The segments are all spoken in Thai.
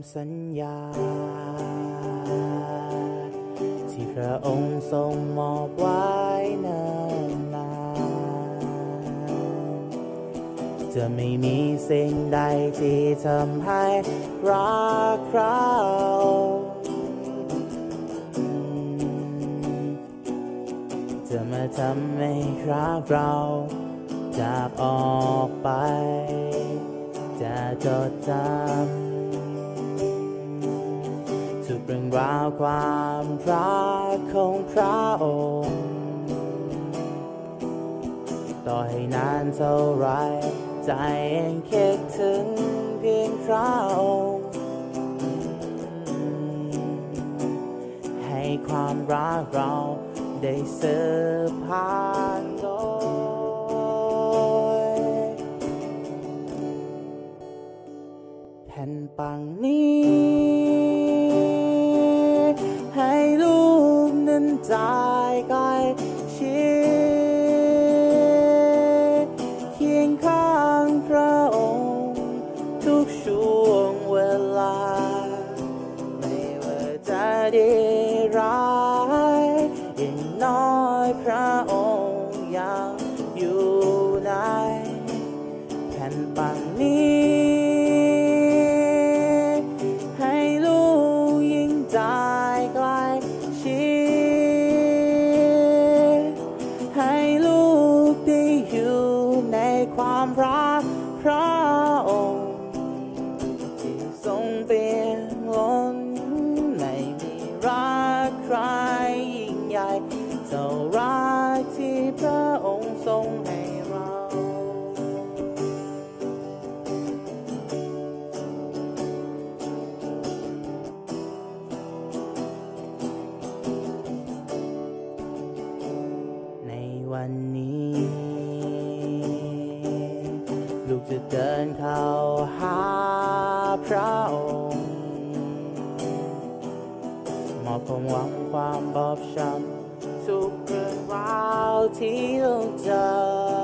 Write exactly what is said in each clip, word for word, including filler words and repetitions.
ำสัญญาที่พระองค์ทรงมอบไว้เนิ่นนานจะไม่มีสิ่งใดที่ทำให้รักเราจะมาทำให้รักเราจากออกไปจะจดจำทุกเรื่องราวความรักของพระองค์ต่อให้นานเท่าไรใจยังคิดถึงเพียงพระองค์ให้ความรักเราได้สืบผ่านโลกแผ่นปังนี้ให้ลูกนั้นใจใกล้ชิดเคียงข้างพระองค์ทุกช่วงเวลาไม่ว่าจะดีร้ายอย่างน้อยพระองค์ยังอยู่ในแผ่นปังนี้ให้ลูกยิ่งใจใกล้ชิดให้ลูกได้อยู่ในความรักพระองค์ที่ทรงเปี่ยมล้นไม่มีรักใครยิ่งใหญ่เท่ารักที่พระองค์ทรงให้เราในวันนี้ลูกจะเดินเข้าหาพระองค์มอบความหวังความบอบช้ำทุกเรื่องราวที่ลูกเจอ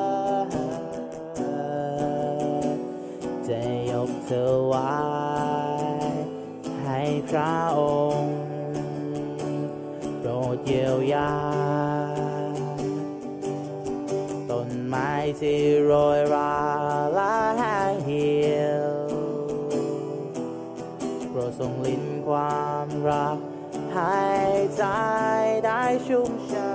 จะยกเธอไว้ให้พระองค์โปรดเยียวยาต้นไม้ที่โรยราและแห้งเหี่ยวโปรดส่งลิ้นความรักให้ใจได้ชุ่มชื่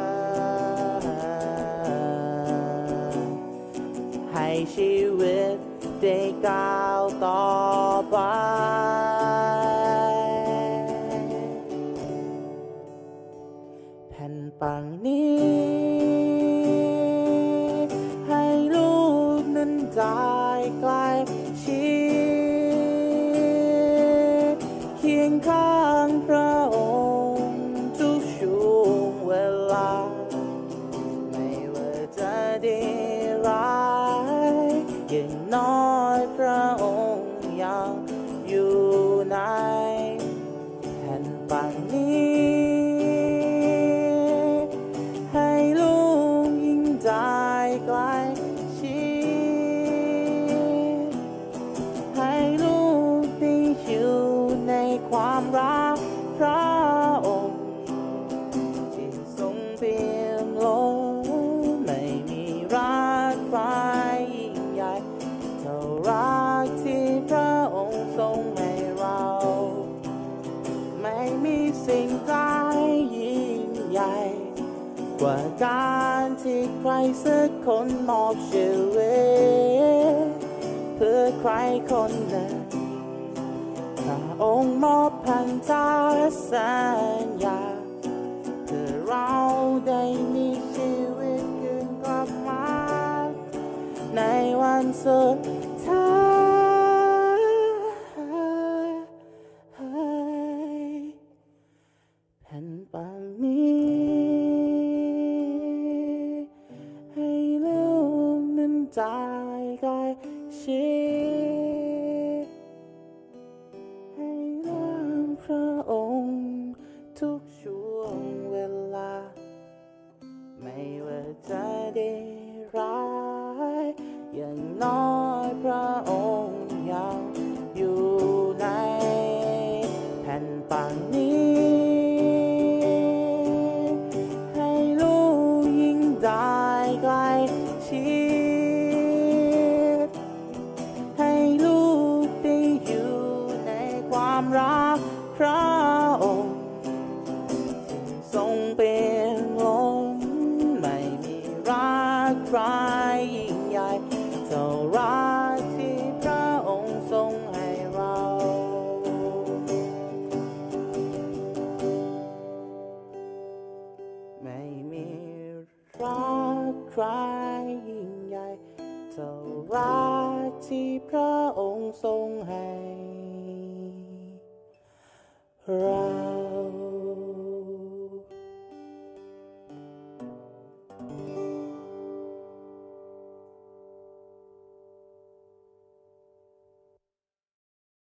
นให้ชีวิตได้ก้าวต่อไปแผ่นปังนี้ให้ลูกนั้นได้ใกล้ชิดเคียงข้างพระองค์ทุกช่วงเวลาไม่ว่าจะดีร้ายอย่างน้อยพระองค์ยังอยู่ในแผ่นปังนี้ให้ลูกยิ่งใจใกล้ชิดให้ลูกได้อยู่ในความรักพระองค์ที่ทรงเปี่ยมล้นไม่มีรักใครยิ่งใหญ่เท่ารักที่พระองค์ทรงให้เราไม่มีสิ่งใดยิ่งใหญ่กว่าการที่ใครสักคนมอบชีวิตเพื่อใครคนหนึ่งพระองค์มอบพันธสัญญาเพื่อเราได้มีชีวิตคืนกลับมาในวันสุดท้ายแผ่นปังนี้ให้ลูกนั้นใจใกล้ชิดให้รักพระองค์ทุกช่วงเวลาไม่ว่าจะดีร้ายอย่างน้อยพระองค์ยังอยู่ในกใครยิ่งใหญ่เท่ารักที่พระองค์ทรงให้เราไม่มีรักใครยิ่งใหญ่เท่ารักที่พระองค์ทรงให้เรา